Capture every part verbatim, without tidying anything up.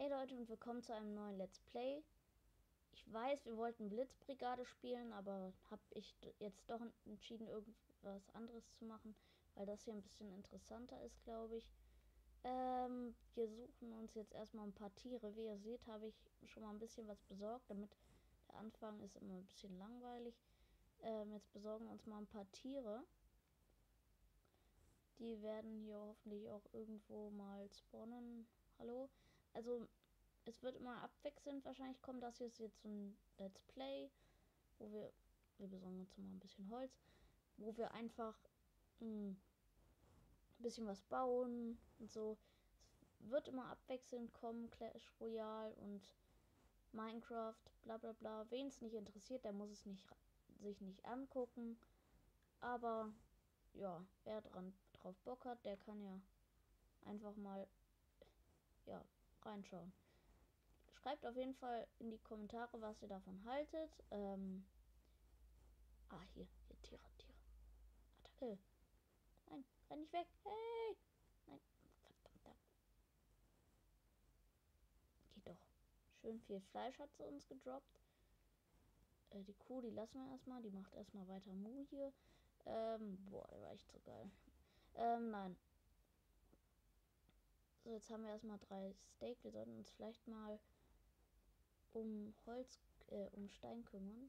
Hey Leute und willkommen zu einem neuen Let's Play. Ich weiß, wir wollten Blitzbrigade spielen, aber habe ich jetzt doch entschieden, irgendwas anderes zu machen, weil das hier ein bisschen interessanter ist, glaube ich. Ähm, wir suchen uns jetzt erstmal ein paar Tiere. Wie ihr seht, habe ich schon mal ein bisschen was besorgt, damit der Anfang ist immer ein bisschen langweilig. Ähm, jetzt besorgen wir uns mal ein paar Tiere. Die werden hier hoffentlich auch irgendwo mal spawnen. Hallo? Also es wird immer abwechselnd wahrscheinlich kommen. Das hier ist jetzt so ein Let's Play, wo wir, wir besorgen uns mal ein bisschen Holz, wo wir einfach ein bisschen was bauen und so. Es wird immer abwechselnd kommen, Clash Royale und Minecraft, bla bla bla. Wen es nicht interessiert, der muss es nicht sich nicht angucken. Aber ja, wer dran drauf Bock hat, der kann ja einfach mal ja reinschauen. Schreibt auf jeden Fall in die Kommentare, was ihr davon haltet. Ähm ah, hier, hier, Tiere, Tiere. Attacke. Nein, renn nicht weg. Hey! Nein, verdammt. Geht doch. Schön viel Fleisch hat sie uns gedroppt. Äh, die Kuh, die lassen wir erstmal. Die macht erstmal weiter Mu hier. Ähm, boah, der war echt so geil. Ähm, nein. So, jetzt haben wir erstmal drei Steak. Wir sollten uns vielleicht mal um Holz, äh, um Stein kümmern.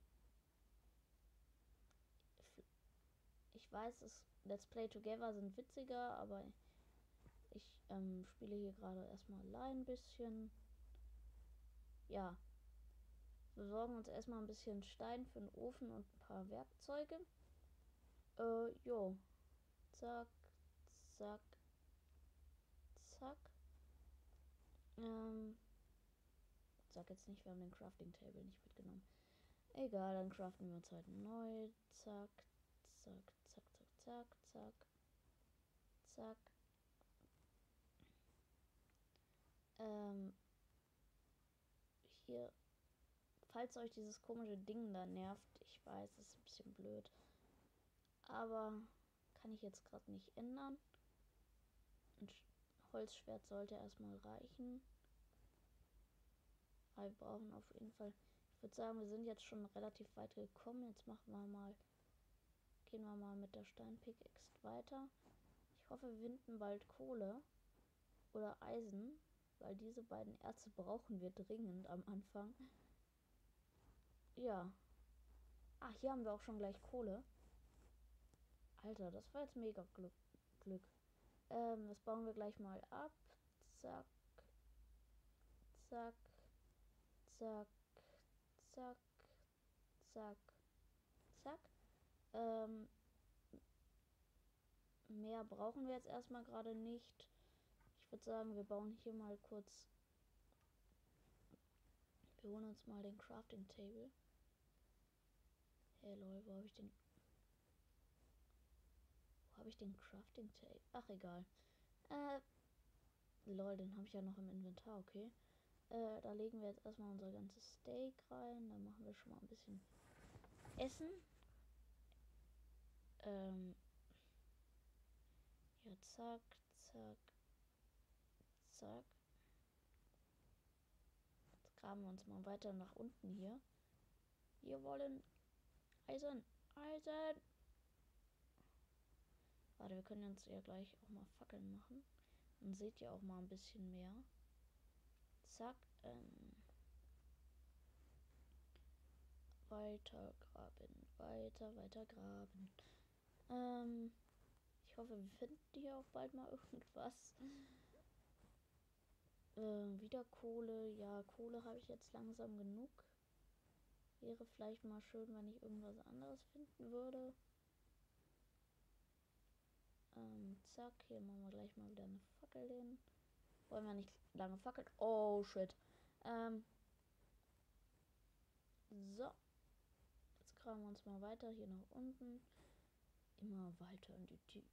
Ich weiß, es Let's Play Together sind witziger, aber ich ähm, spiele hier gerade erstmal allein ein bisschen. Ja, wir besorgen uns erstmal ein bisschen Stein für den Ofen und ein paar Werkzeuge. Äh, jo. Zack, zack, zack. Ähm, sag jetzt nicht, wir haben den Crafting Table nicht mitgenommen. Egal, dann craften wir uns halt neu. Zack, zack, zack, zack, zack, zack, zack. Ähm, hier, falls euch dieses komische Ding da nervt, ich weiß, es ist ein bisschen blöd, aber kann ich jetzt gerade nicht ändern. Ein Holzschwert sollte erstmal reichen. Aber wir brauchen auf jeden Fall. Ich würde sagen, wir sind jetzt schon relativ weit gekommen. Jetzt machen wir mal. Gehen wir mal mit der Steinpickaxe weiter. Ich hoffe, wir finden bald Kohle oder Eisen, weil diese beiden Erze brauchen wir dringend am Anfang. Ja. Ah, hier haben wir auch schon gleich Kohle. Alter, das war jetzt mega Glück. Glück. Ähm, das bauen wir gleich mal ab. Zack. Zack. Zack. Zack. Zack. Zack. Ähm, mehr brauchen wir jetzt erstmal gerade nicht. Ich würde sagen, wir bauen hier mal kurz. Wir holen uns mal den Crafting Table. Hey lol, wo habe ich den. Wo habe ich den Crafting Table? Ach egal. Äh. Lol, den habe ich ja noch im Inventar, okay. Äh, da legen wir jetzt erstmal unser ganzes Steak rein. Dann machen wir schon mal ein bisschen Essen. Ähm. Ja, zack, zack, zack. Jetzt graben wir uns mal weiter nach unten hier. Wir wollen Eisen, Eisen. Warte, wir können uns ja gleich auch mal Fackeln machen. Dann seht ihr auch mal ein bisschen mehr. Zack. Ähm, weiter graben. Weiter, weiter graben. Ähm, ich hoffe, wir finden hier auch bald mal irgendwas. Ähm, wieder Kohle. Ja, Kohle habe ich jetzt langsam genug. Wäre vielleicht mal schön, wenn ich irgendwas anderes finden würde. Ähm, zack. Hier machen wir gleich mal wieder eine Fackel hin. Wollen wir nicht lange fackeln? Oh, shit. Ähm, so. Jetzt graben wir uns mal weiter hier nach unten. Immer weiter in die Tiefe.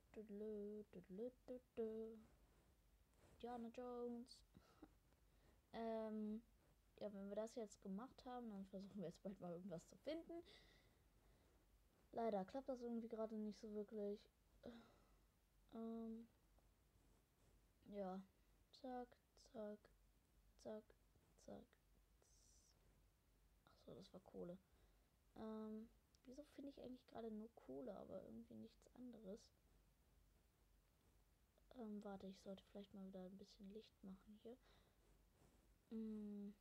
Indiana Jones. ähm, ja, wenn wir das jetzt gemacht haben, dann versuchen wir jetzt bald mal irgendwas zu finden. Leider klappt das irgendwie gerade nicht so wirklich. Ähm, ja. Zack, zack, zack, zack. Achso, das war Kohle. Ähm, wieso finde ich eigentlich gerade nur Kohle, aber irgendwie nichts anderes? Ähm, warte, ich sollte vielleicht mal wieder ein bisschen Licht machen hier. Hm.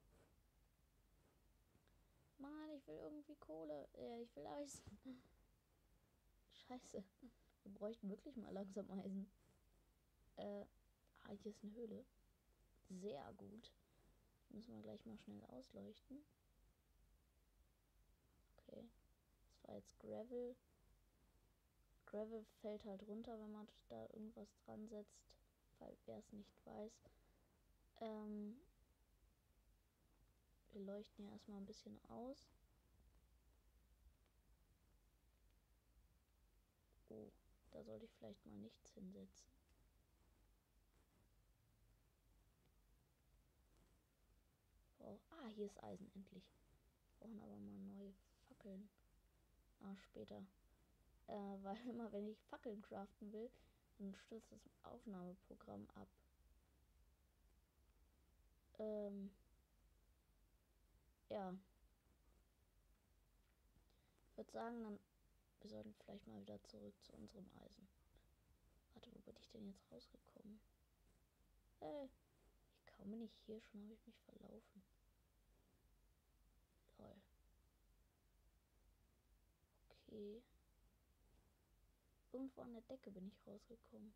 Mann, ich will irgendwie Kohle. Äh, ich will Eisen. Scheiße. Wir bräuchten wirklich mal langsam Eisen. Äh, ah, hier ist eine Höhle. Sehr gut. Müssen wir gleich mal schnell ausleuchten. Okay. Das war jetzt Gravel. Gravel fällt halt runter, wenn man da irgendwas dran setzt. Falls wer es nicht weiß. Ähm, wir leuchten hier erstmal ein bisschen aus. Oh, da sollte ich vielleicht mal nichts hinsetzen. Oh, ah, hier ist Eisen endlich. Wir brauchen aber mal neue Fackeln. Ah, später. Äh, weil immer wenn ich Fackeln craften will, dann stürzt das Aufnahmeprogramm ab. Ähm, ja. Ich würde sagen, dann wir sollten vielleicht mal wieder zurück zu unserem Eisen. Warte, wo bin ich denn jetzt rausgekommen? Äh, ich komme nicht hier, schon habe ich mich verlaufen. Toll. Okay. Irgendwo an der Decke bin ich rausgekommen.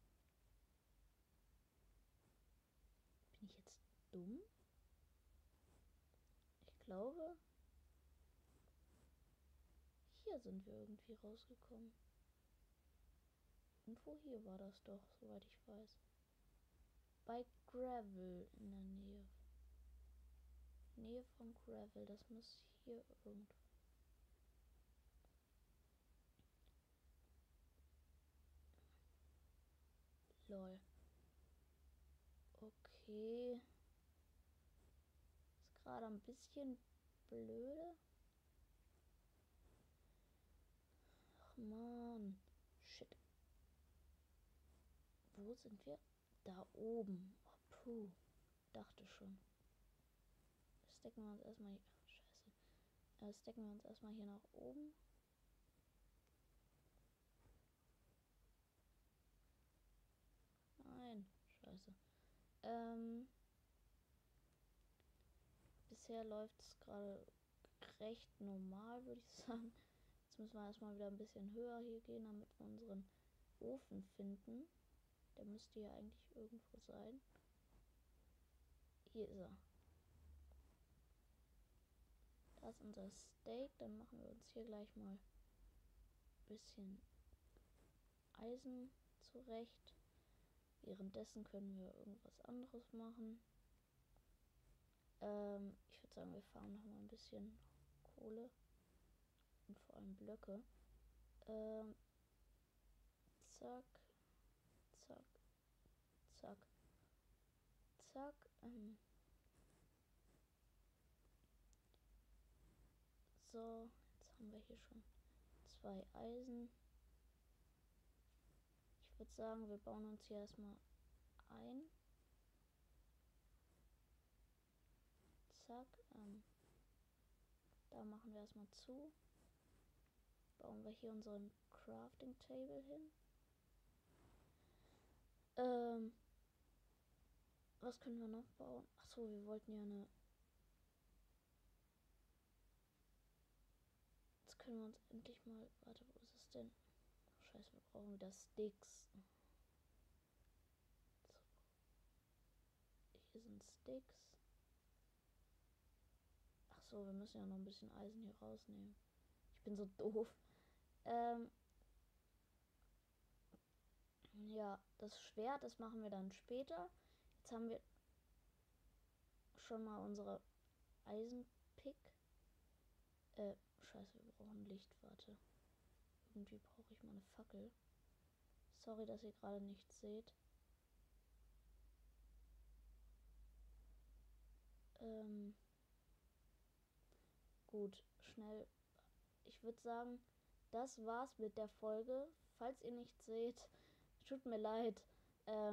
Bin ich jetzt dumm? Ich glaube, hier sind wir irgendwie rausgekommen. Irgendwo hier war das doch, soweit ich weiß. Bei Gravel in der Nähe. Nähe von Gravel, das muss hier irgendwo. Lol. Okay. Ist gerade ein bisschen blöde. Ach man. Shit. Wo sind wir? Da oben. Oh, puh. Dachte schon. Stecken wir uns erstmal hier. Ach, scheiße. Äh, stecken wir uns erstmal hier nach oben. Nein. Scheiße. Ähm. Bisher läuft es gerade recht normal, würde ich sagen. Jetzt müssen wir erstmal wieder ein bisschen höher hier gehen, damit wir unseren Ofen finden. Der müsste ja eigentlich irgendwo sein. Hier ist er. Da ist unser Steak. Dann machen wir uns hier gleich mal ein bisschen Eisen zurecht. Währenddessen können wir irgendwas anderes machen. Ähm, ich würde sagen, wir fahren noch mal ein bisschen Kohle. Und vor allem Blöcke. Ähm, zack. Zack. Zack. Zack. Ähm. So, jetzt haben wir hier schon zwei Eisen. Ich würde sagen, wir bauen uns hier erstmal ein. Zack. Ähm, da machen wir erstmal zu. Bauen wir hier unseren Crafting Table hin. Ähm, was können wir noch bauen? Achso, wir wollten ja eine. Jetzt können wir uns endlich mal. Warte, wo ist es denn? Scheiße, wir brauchen wieder Sticks. So. Hier sind Sticks. Achso, wir müssen ja noch ein bisschen Eisen hier rausnehmen. Ich bin so doof. Ähm. Ja, das Schwert, das machen wir dann später. Jetzt haben wir schon mal unsere Eisenpick. Äh, scheiße, wir brauchen Licht, warte. Irgendwie brauche ich mal eine Fackel. Sorry, dass ihr gerade nichts seht. Ähm, gut, schnell. Ich würde sagen, das war's mit der Folge. Falls ihr nichts seht, tut mir leid. Ähm,